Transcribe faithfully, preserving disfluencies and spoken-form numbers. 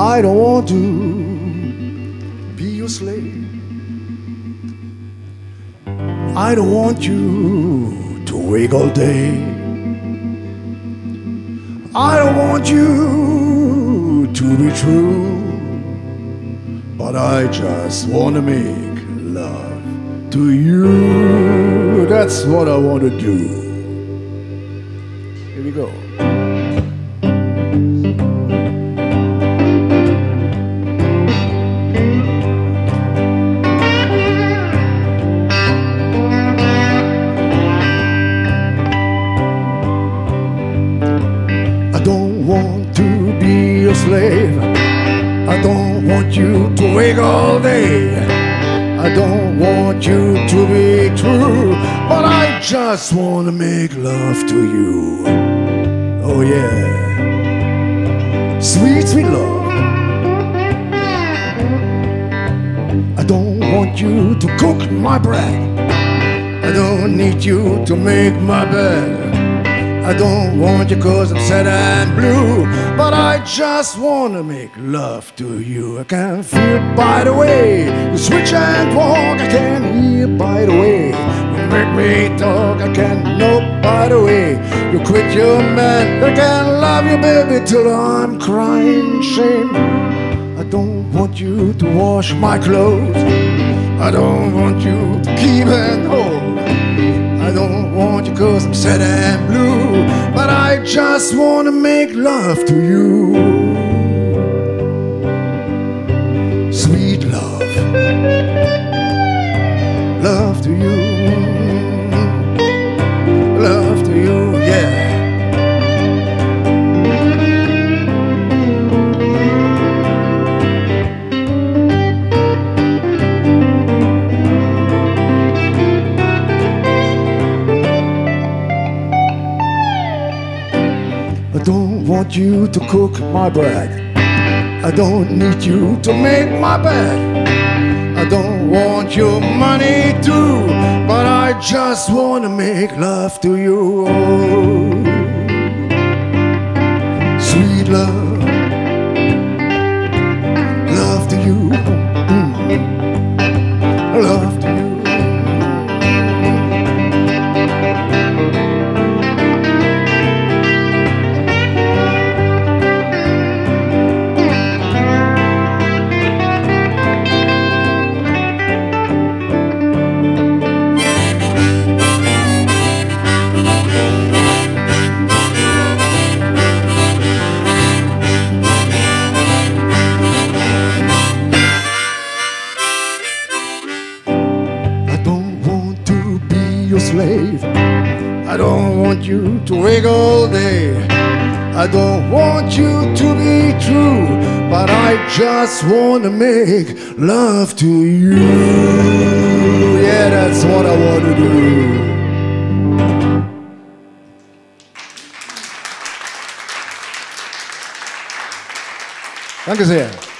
I don't want to be your slave. I don't want you to wake all day. I don't want you to be true, but I just want to make love to you. That's what I want to do. Here we go. I don't want to be a slave. I don't want you to wake all day. I don't want you to be true, but I just want to make love to you. Oh yeah, sweet, sweet love. I don't want you to cook my bread. I don't need you to make my bed. I don't want you cause I'm sad and blue, but I just wanna make love to you. I can feel it by the way you switch and walk. I can hear by the way you make me talk. I can know by the way you quit your man. I can love you baby till I'm crying shame. I don't want you to wash my clothes. I don't want you to keep and hold. I don't want you cause I'm sad and blue, but I just want to make love to you. Sweet love, love to you, love to you, yeah. I don't want you to cook my bread. I don't need you to make my bed. I don't want your money too, but I just want to make love to you. Oh, sweet love, love to you, mm. Love to you. Your slave. I don't want you to wake all day. I don't want you to be true, but I just want to make love to you. Yeah, that's what I want to do. Danke sehr.